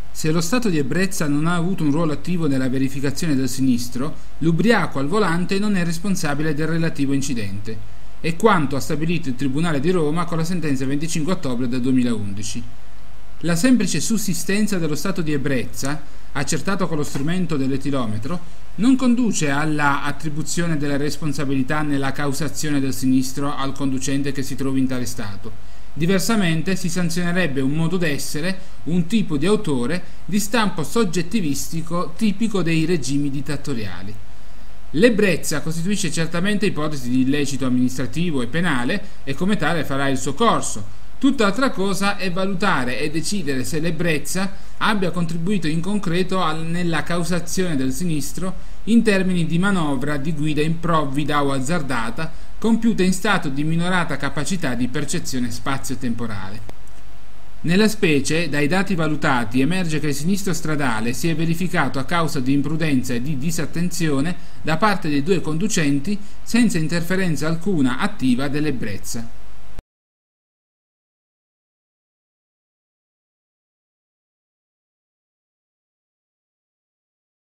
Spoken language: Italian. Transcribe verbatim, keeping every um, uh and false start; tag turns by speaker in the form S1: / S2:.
S1: Se lo stato di ebbrezza non ha avuto un ruolo attivo nella verificazione del sinistro, l'ubriaco al volante non è responsabile del relativo incidente. È quanto ha stabilito il Tribunale di Roma con la sentenza venticinque ottobre del duemilaundici. La semplice sussistenza dello stato di ebbrezza, accertato con lo strumento dell'etilometro, non conduce alla attribuzione della responsabilità nella causazione del sinistro al conducente che si trovi in tale stato. Diversamente si sanzionerebbe un modo d'essere, un tipo di autore di stampo soggettivistico tipico dei regimi dittatoriali. L'ebbrezza costituisce certamente ipotesi di illecito amministrativo e penale e come tale farà il suo corso. Tutt'altra cosa è valutare e decidere se l'ebbrezza abbia contribuito in concreto al, nella causazione del sinistro in termini di manovra di guida improvvida o azzardata compiuta in stato di minorata capacità di percezione spazio-temporale. Nella specie, dai dati valutati, emerge che il sinistro stradale si è verificato a causa di imprudenza e di disattenzione da parte dei due conducenti senza interferenza alcuna attiva dell'ebbrezza.